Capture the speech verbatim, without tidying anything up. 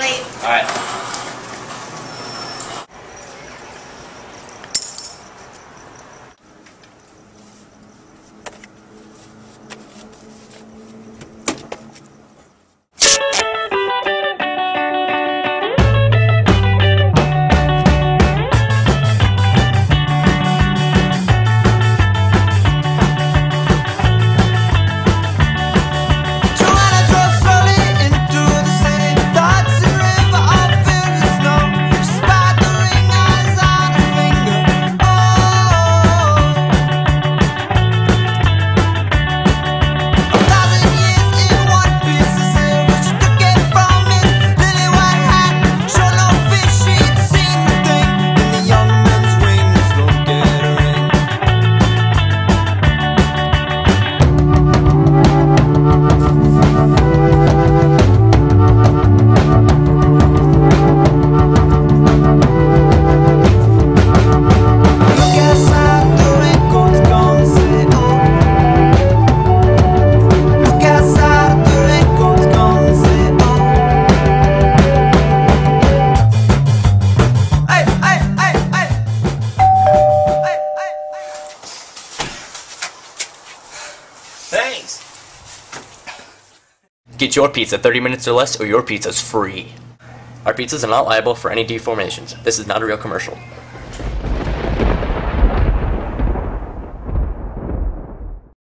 late. Alright. Thanks! Get your pizza thirty minutes or less, or your pizza's free. Our pizzas are not liable for any deformations. This is not a real commercial.